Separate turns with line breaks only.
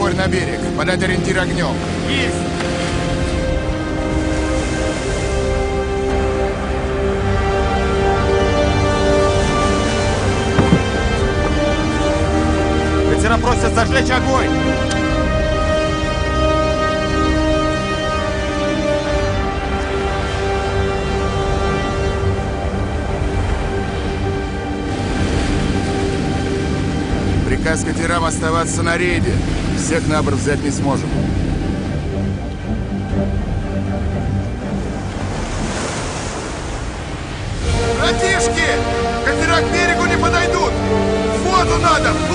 Светофорь на берег. Подать ориентир огнем.
Есть! Катера просят зажечь огонь!
Приказ катерам оставаться на рейде. Всех на борт взять не сможем. Братишки! Катера к берегу не подойдут! В воду надо!